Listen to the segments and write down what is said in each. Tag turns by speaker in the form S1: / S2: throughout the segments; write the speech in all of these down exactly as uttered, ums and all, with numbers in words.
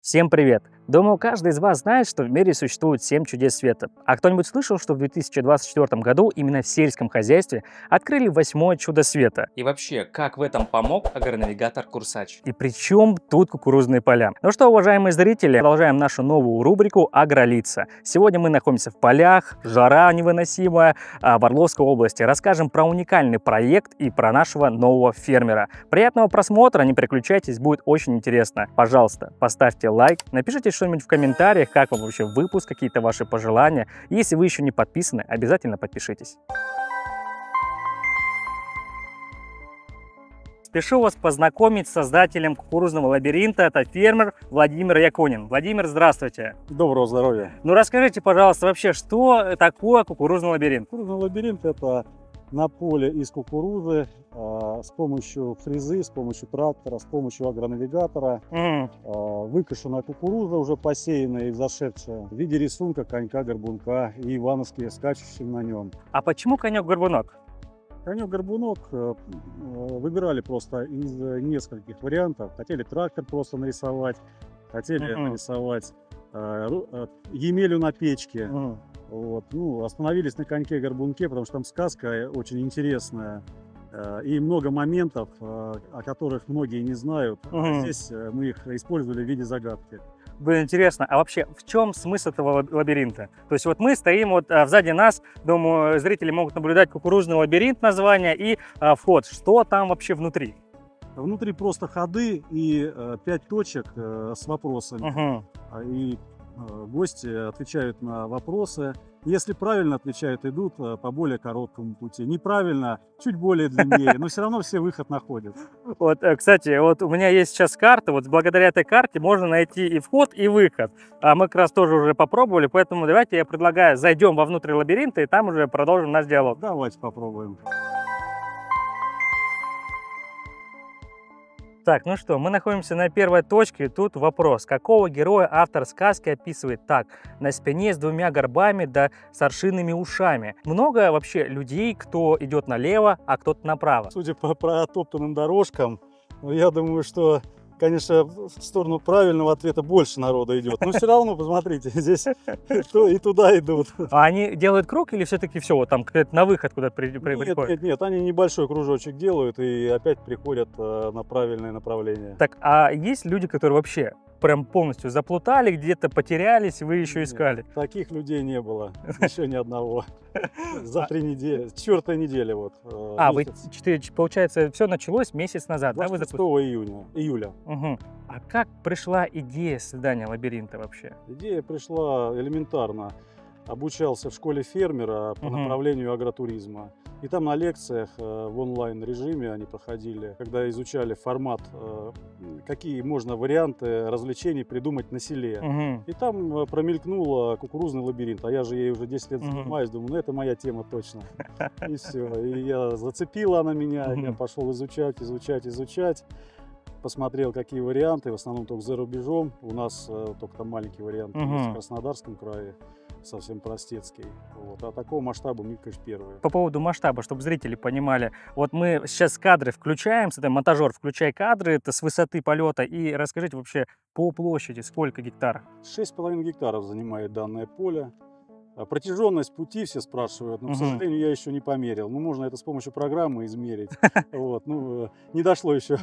S1: Всем привет! Думаю, каждый из вас знает, что в мире существует семь чудес света. А кто-нибудь слышал, что в две тысячи двадцать четвёртом году именно в сельском хозяйстве открыли восьмое чудо света?
S2: И вообще, как в этом помог агронавигатор Курсач?
S1: И при чем тут кукурузные поля? Ну что, уважаемые зрители, продолжаем нашу новую рубрику «Агролица». Сегодня мы находимся в полях, жара невыносимая, в Орловской области. Расскажем про уникальный проект и про нашего нового фермера. Приятного просмотра, не переключайтесь, будет очень интересно. Пожалуйста, поставьте лайк, напишите что-нибудь в комментариях, как вам вообще выпуск, какие-то ваши пожелания. Если вы еще не подписаны, обязательно подпишитесь. Спешу вас познакомить с создателем кукурузного лабиринта. Это фермер Владимир Якунин. Владимир, здравствуйте.
S3: Доброго здоровья.
S1: Ну расскажите, пожалуйста, вообще, что такое кукурузный лабиринт?
S3: Кукурузный лабиринт — это на поле из кукурузы э, с помощью фрезы, с помощью трактора, с помощью агронавигатора
S1: Mm.
S3: э, выкошенная кукуруза, уже посеянная и зашедшая, в виде рисунка конька-горбунка и ивановские скачущим на нем.
S1: А почему конек-горбунок?
S3: Конек-горбунок э, выбирали просто из нескольких вариантов. Хотели трактор просто нарисовать, хотели
S1: Mm-hmm.
S3: нарисовать э, э, емелю на печке.
S1: Mm.
S3: Вот. Ну, остановились на коньке-горбунке, потому что там сказка очень интересная и много моментов, о которых многие не знают.
S1: Угу.
S3: А здесь мы их использовали в виде загадки.
S1: Было интересно, а вообще в чем смысл этого лабиринта? То есть вот мы стоим, вот а, сзади нас, думаю, зрители могут наблюдать кукурузный лабиринт, название и а, вход. Что там вообще внутри?
S3: Внутри просто ходы и э, пять точек э, с вопросами.
S1: Угу.
S3: И э, гости отвечают на вопросы. Если правильно отвечают, идут э, по более короткому пути. Неправильно, чуть более длиннее, но все равно все выход находят.
S1: Вот, кстати, вот у меня есть сейчас карта. Вот благодаря этой карте можно найти и вход, и выход. А мы как раз тоже уже попробовали, поэтому давайте я предлагаю, зайдем вовнутрь лабиринта и там уже продолжим наш диалог.
S3: Давайте попробуем.
S1: Так, ну что, мы находимся на первой точке. Тут вопрос. Какого героя автор сказки описывает так? На спине с двумя горбами да с аршинными ушами. Много вообще людей, кто идет налево, а кто-то направо?
S3: Судя по протоптанным дорожкам, я думаю, что, конечно, в сторону правильного ответа больше народа идет. Но все равно, посмотрите, здесь и туда идут.
S1: А они делают круг или все-таки все, вот там на выход куда-то приходят?
S3: Нет, нет, нет, они небольшой кружочек делают и опять приходят на правильное направление.
S1: Так, а есть люди, которые вообще прям полностью заплутали, где-то потерялись, вы еще
S3: Нет,
S1: искали?
S3: Таких людей не было, еще ни одного. За три недели, четвертая неделя вот.
S1: А, вы, получается, все началось месяц назад, да?
S3: двадцать шестого июня, июля.
S1: Угу. А как пришла идея создания лабиринта вообще?
S3: Идея пришла элементарно. Обучался в школе фермера по
S1: Угу.
S3: направлению агротуризма. И там на лекциях в онлайн режиме они проходили, когда изучали формат, какие можно варианты развлечений придумать на селе.
S1: Угу.
S3: И там промелькнул кукурузный лабиринт, а я же ей уже десять лет
S1: Угу.
S3: занимаюсь, думаю, ну это моя тема точно. И все. И я зацепила она меня,
S1: Угу.
S3: я пошел изучать, изучать, изучать. Посмотрел, какие варианты, в основном только за рубежом. У нас только там маленький вариант
S1: Угу.
S3: есть в Краснодарском крае. Совсем простецкий. Вот. А такого масштаба мы, конечно, первые.
S1: По поводу масштаба, чтобы зрители понимали, вот мы сейчас кадры включаем, это монтажер, включай кадры, это с высоты полета, и расскажите вообще по площади, сколько гектаров?
S3: шесть с половиной гектаров занимает данное поле. А протяженность пути все спрашивают, но, к
S1: Угу.
S3: сожалению, я еще не померил. Ну, можно это с помощью программы измерить. Вот. Ну, не дошло еще.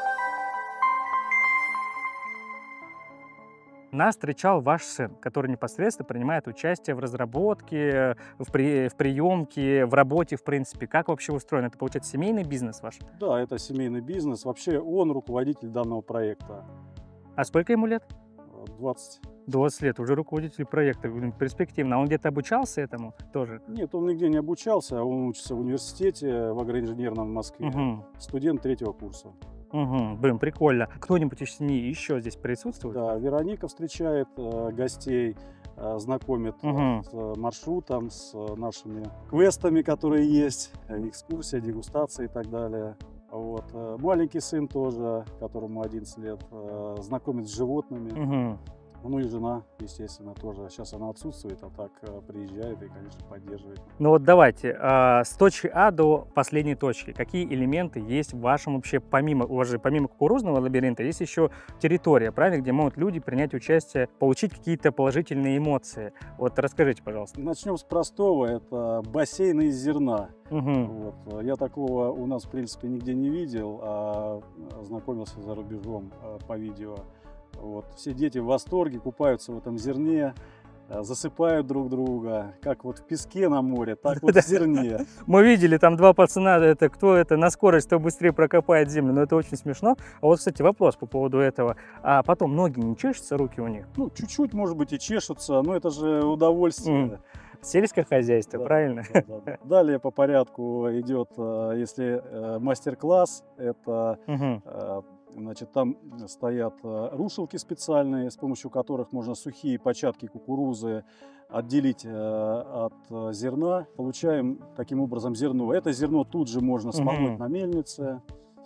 S1: Нас встречал ваш сын, который непосредственно принимает участие в разработке, в, при, в приемке, в работе, в принципе. Как вообще устроен? Это, получается, семейный бизнес ваш?
S3: Да, это семейный бизнес. Вообще он руководитель данного проекта.
S1: А сколько ему лет?
S3: двадцать.
S1: двадцать лет, уже руководитель проекта, перспективно. А он где-то обучался этому тоже?
S3: Нет, он нигде не обучался. Он учится в университете в агроинженерном в Москве.
S1: Угу.
S3: Студент третьего курса.
S1: Угу, блин, прикольно. Кто-нибудь из семьи еще здесь присутствует?
S3: Да, Вероника встречает э, гостей, э, знакомит
S1: Угу.
S3: э, с маршрутом, с э, нашими квестами, которые есть, э, экскурсия, дегустация и так далее. Вот. Э, маленький сын тоже, которому одиннадцать лет, э, знакомит с животными.
S1: Угу.
S3: Ну и жена, естественно, тоже. Сейчас она отсутствует, а так э, приезжает и, конечно, поддерживает.
S1: Ну вот давайте, а, с точки А до последней точки, какие элементы есть в вашем вообще, помимо, у вас же помимо кукурузного лабиринта, есть еще территория, правильно, где могут люди принять участие, получить какие-то положительные эмоции. Вот расскажите, пожалуйста.
S3: Начнем с простого. Это бассейн из зерна.
S1: Угу.
S3: Вот. Я такого у нас, в принципе, нигде не видел, а ознакомился за рубежом а, по видео. Вот. Все дети в восторге, купаются в этом зерне, а, засыпают друг друга, как вот в песке на море, так вот в зерне.
S1: Мы видели, там два пацана, это кто это на скорость, кто быстрее прокопает землю, но это очень смешно. А вот, кстати, вопрос по поводу этого. А потом ноги не чешутся, руки у них?
S3: Ну, чуть-чуть, может быть, и чешутся, но это же удовольствие.
S1: Mm. Сельское хозяйство,
S3: Да,
S1: правильно?
S3: да, да, да. Далее по порядку идет, если э, мастер-класс, это
S1: Угу.
S3: э, значит, там стоят э, рушилки специальные, с помощью которых можно сухие початки кукурузы отделить э, от э, зерна. Получаем таким образом зерно. Это зерно тут же можно смолоть
S1: Угу.
S3: на мельнице.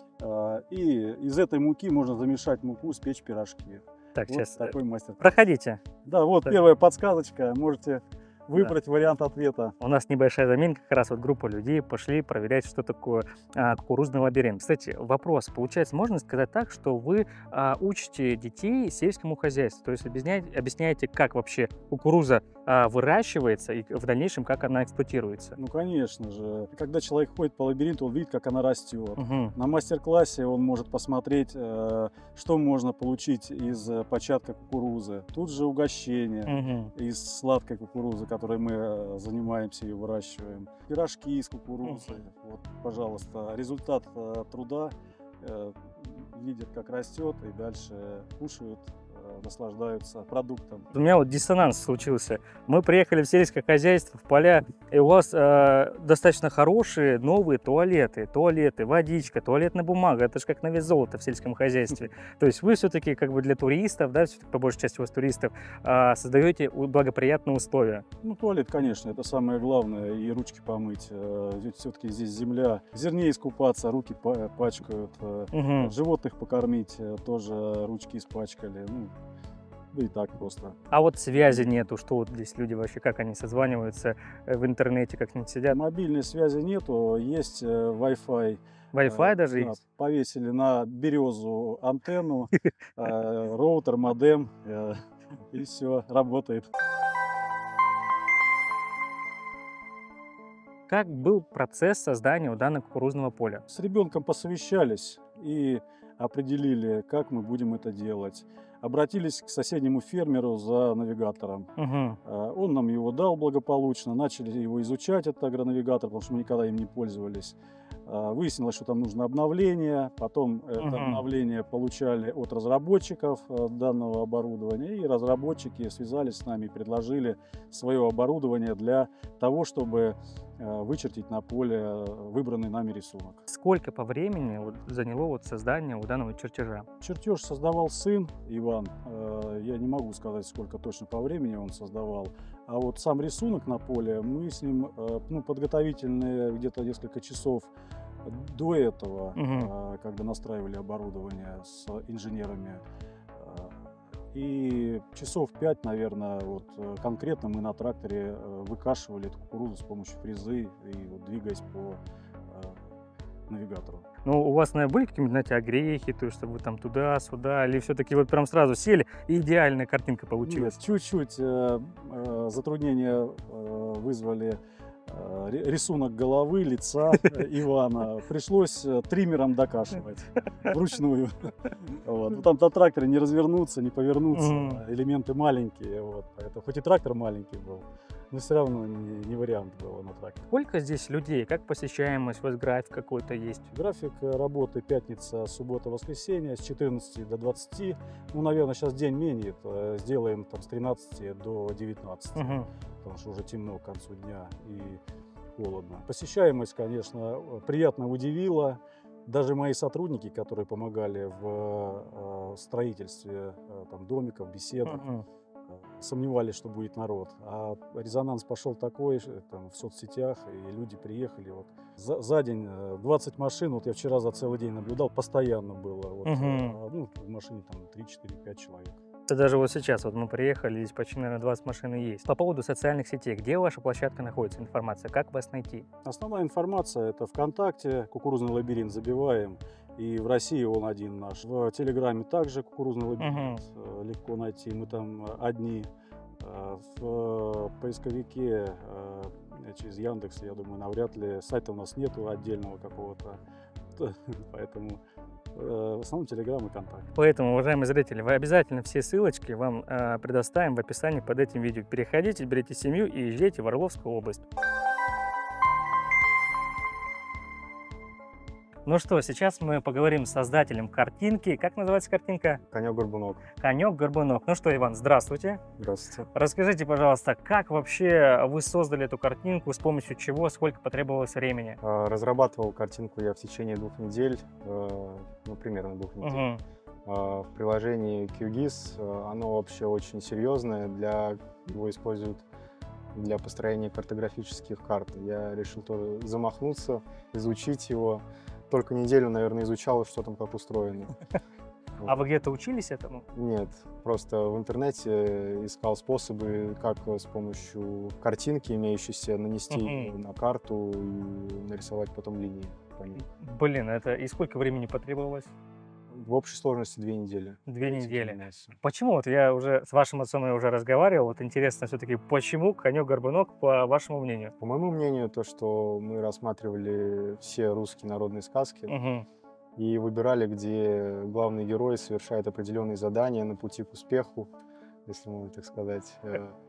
S3: э, И из этой муки можно замешать муку, спечь пирожки.
S1: Так,
S3: Вот
S1: сейчас
S3: такой мастер-класс.
S1: проходите.
S3: Да, вот
S1: Так.
S3: первая подсказочка. Можете выбрать вариант ответа.
S1: У нас небольшая заминка, как раз вот группа людей пошли проверять, что такое а, кукурузный лабиринт. Кстати, вопрос. Получается, можно сказать так, что вы а, учите детей сельскому хозяйству, то есть объясняете, объясняете, как вообще кукуруза а, выращивается и в дальнейшем, как она эксплуатируется?
S3: Ну, конечно же. Когда человек ходит по лабиринту, он видит, как она растет.
S1: Угу.
S3: На мастер-классе он может посмотреть, э, что можно получить из э, початка кукурузы. Тут же угощение
S1: Угу.
S3: из сладкой кукурузы, которой мы э, занимаемся и выращиваем. Пирожки из кукурузы. Вот, пожалуйста, результат э, труда. Э, видят, как растет, и дальше кушают, э, наслаждаются продуктом.
S1: У меня вот диссонанс случился. Мы приехали в сельское хозяйство, в поля, и у вас э, достаточно хорошие новые туалеты, туалеты, водичка, туалетная бумага. Это же как на вес золота в сельском хозяйстве. То есть вы все-таки как бы для туристов, да, все-таки по большей части у вас туристов, э, создаете благоприятные условия.
S3: Ну, туалет, конечно, это самое главное, и ручки помыть. Э, Ведь все-таки здесь земля. В зерне искупаться, руки па- пачкают. э,
S1: Мгм.
S3: Животных покормить, э, тоже ручки испачкали. Ну, да и так просто.
S1: А вот связи нету, что вот здесь люди вообще, как они созваниваются э, в интернете, как они сидят?
S3: Мобильной связи нету, есть э, Wi-Fi.
S1: Wi-Fi
S3: Э,
S1: даже
S3: да,
S1: есть?
S3: повесили на березу антенну, э, роутер, модем, э, и все, работает.
S1: Как был процесс создания у данного кукурузного поля?
S3: С ребенком посовещались и определили, как мы будем это делать. Обратились к соседнему фермеру за навигатором.
S1: Мгм.
S3: Э, Он нам его дал благополучно, начали его изучать, этот агронавигатор, потому что мы никогда им не пользовались. Э, Выяснилось, что там нужно обновление, потом это
S1: Мгм.
S3: обновление получали от разработчиков э, данного оборудования, и разработчики связались с нами и предложили свое оборудование для того, чтобы э, вычертить на поле э, выбранный нами рисунок.
S1: Сколько по времени вот заняло вот создание у данного чертежа?
S3: Чертеж создавал сын Иван. Э, Я не могу сказать, сколько точно по времени он создавал. А вот сам рисунок на поле мы с ним, э, ну, подготовительные где-то несколько часов до этого,
S1: Мгм.
S3: э, когда настраивали оборудование с инженерами. э, И часов пять, наверное, вот э, конкретно мы на тракторе э, выкашивали эту кукурузу с помощью фрезы и вот двигаясь по э, навигатору.
S1: Ну, у вас, наверное, были какие-нибудь, знаете, огрехи, то есть, чтобы вы там туда-сюда, или все-таки вот прям сразу сели, и идеальная картинка получилась?
S3: Нет, чуть-чуть э, э, затруднения э, вызвали э, ри- рисунок головы, лица э, Ивана. Пришлось э, триммером докашивать вручную. Вот. Ну, там на тракторе не развернуться, не повернуться.
S1: Мгм.
S3: Элементы маленькие. Вот. Поэтому, хоть и трактор маленький был, но все равно не, не вариант было на тракторе.
S1: Сколько здесь людей? Как посещаемость? У вас график какой-то есть?
S3: График э, работы пятница, суббота, воскресенье с четырнадцати до двадцати. Ну, наверное, сейчас день менее. э, Сделаем там с тринадцати до девятнадцати.
S1: Мгм.
S3: Потому что уже темно к концу дня и холодно. Посещаемость, конечно, приятно удивила. Даже мои сотрудники, которые помогали в э, строительстве э, там, домиков, беседок,
S1: Мгм.
S3: э, сомневались, что будет народ. А резонанс пошел такой э, там, в соцсетях, и люди приехали. Вот. За, за день э, двадцать машин, вот я вчера за целый день наблюдал, постоянно было. Вот,
S1: Мгм.
S3: э, ну, в машине там три-четыре-пять человек.
S1: Это даже вот сейчас, вот мы приехали, здесь почти, наверное, двадцать машин и есть. По поводу социальных сетей, где ваша площадка находится, информация, как вас найти?
S3: Основная информация — это ВКонтакте, кукурузный лабиринт забиваем, и в России он один наш. В Телеграме также кукурузный лабиринт, угу. легко найти, мы там одни. В поисковике через Яндекс, я думаю, навряд ли. Сайта у нас нету отдельного какого-то, поэтому в основном Телеграм и Контакт.
S1: Поэтому, уважаемые зрители, вы обязательно все ссылочки вам э, предоставим в описании под этим видео. Переходите, берите семью и езжайте в Орловскую область. Ну что, сейчас мы поговорим с создателем картинки. Как называется картинка?
S4: Конек-горбунок.
S1: Конек-горбунок. Ну что, Иван, здравствуйте.
S4: Здравствуйте.
S1: Расскажите, пожалуйста, как вообще вы создали эту картинку, с помощью чего, сколько потребовалось времени?
S4: Разрабатывал картинку я в течение двух недель, ну, примерно двух недель. Угу. В приложении кью гис оно вообще очень серьезное, для его используют для построения картографических карт. Я решил тоже замахнуться, изучить его. Только неделю, наверное, изучал, что там как устроено.
S1: Вот. А вы где-то учились этому?
S4: Нет, просто в интернете искал способы, как с помощью картинки, имеющейся, нанести uh-huh. на карту и нарисовать потом линии по ней.
S1: Блин, это и сколько времени потребовалось?
S4: В общей сложности две недели.
S1: Две недели. Почему? Вот я уже с вашим отцом я уже разговаривал. Вот интересно все-таки, почему конек-горбунок, по вашему мнению?
S4: По моему мнению, то, что мы рассматривали все русские народные сказки угу. и выбирали, где главный герой совершает определенные задания на пути к успеху, если можно так сказать,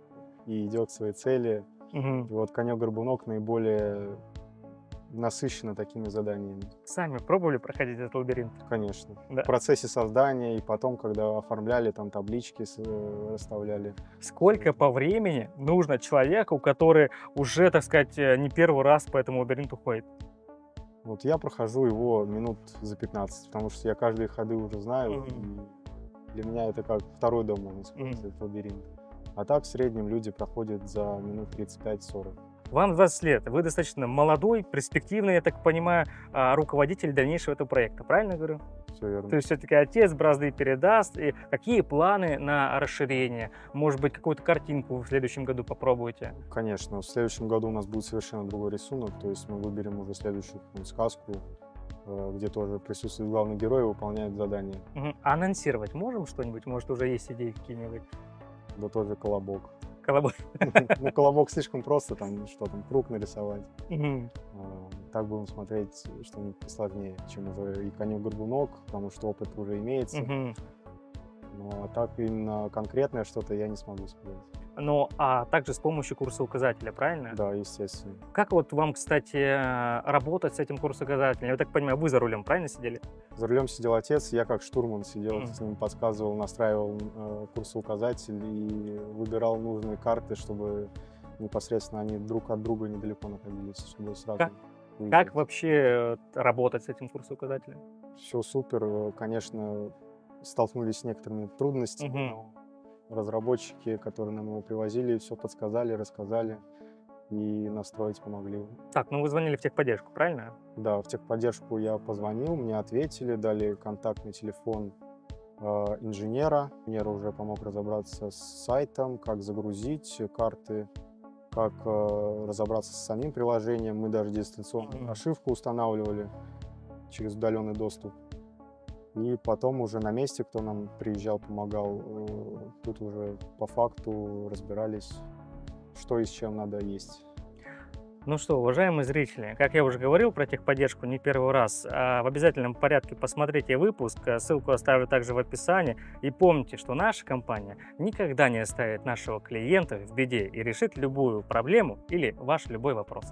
S4: и идет к своей цели. Угу. И вот конек-горбунок наиболее насыщена такими заданиями.
S1: Сами пробовали проходить этот лабиринт?
S4: Конечно.
S1: Да.
S4: В процессе создания и потом, когда оформляли, там таблички расставляли.
S1: Сколько по времени нужно человеку, который уже, так сказать, не первый раз по этому лабиринту ходит?
S4: Вот я прохожу его минут за пятнадцать, потому что я каждые ходы уже знаю. Mm-hmm. И для меня это как второй дом, можно сказать, mm-hmm. этот лабиринт. А так в среднем люди проходят за минут тридцать пять сорок.
S1: Вам двадцать лет, вы достаточно молодой, перспективный, я так понимаю, руководитель дальнейшего этого проекта, правильно говорю?
S4: Все верно.
S1: То есть все-таки отец бразды передаст. И какие планы на расширение? Может быть, какую-то картинку в следующем году попробуете?
S4: Конечно, в следующем году у нас будет совершенно другой рисунок, то есть мы выберем уже следующую сказку, где тоже присутствует главный герой и выполняет задание.
S1: Угу. А анонсировать можем что-нибудь? Может, уже есть идеи какие-нибудь?
S4: Да тоже колобок.
S1: Колобок.
S4: Ну, колобок слишком просто, там, что там, круг нарисовать.
S1: Угу.
S4: Так будем смотреть что-нибудь посложнее, чем уже и конек-горбунок, потому что опыт уже имеется. Угу. Ну, а так именно конкретное что-то я не смогу сказать.
S1: Ну, а также с помощью курса указателя, правильно?
S4: Да, естественно.
S1: Как вот вам, кстати, работать с этим курсом указателем? Я так понимаю, вы за рулем, правильно сидели?
S4: За рулем сидел отец, я как штурман сидел, mm. с ним подсказывал, настраивал э, курсоуказатель и выбирал нужные карты, чтобы непосредственно они друг от друга недалеко находились, чтобы сразу
S1: как, как вообще работать с этим курсоуказателем?
S4: Все супер, конечно, столкнулись с некоторыми трудностями. Mm-hmm. Разработчики, которые нам его привозили, все подсказали, рассказали и настроить помогли. Так,
S1: ну вы звонили в техподдержку, правильно?
S4: Да, в техподдержку я позвонил, мне ответили, дали контактный телефон э, инженера. Инженер уже помог разобраться с сайтом, как загрузить карты, как э, разобраться с самим приложением. Мы даже дистанционную прошивку устанавливали через удаленный доступ. И потом уже на месте, кто нам приезжал, помогал, тут уже по факту разбирались, что и с чем надо есть.
S1: Ну что, уважаемые зрители, как я уже говорил про техподдержку не первый раз, в обязательном порядке посмотрите выпуск, ссылку оставлю также в описании. И помните, что наша компания никогда не оставит нашего клиента в беде и решит любую проблему или ваш любой вопрос.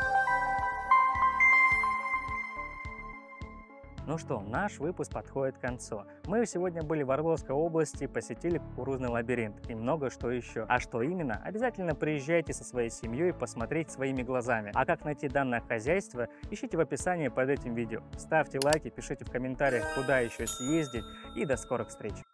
S1: Ну что, наш выпуск подходит к концу. Мы сегодня были в Орловской области, посетили кукурузный лабиринт и много что еще. А что именно? Обязательно приезжайте со своей семьей посмотреть своими глазами. А как найти данное хозяйство, ищите в описании под этим видео. Ставьте лайки, пишите в комментариях, куда еще съездить, и до скорых встреч!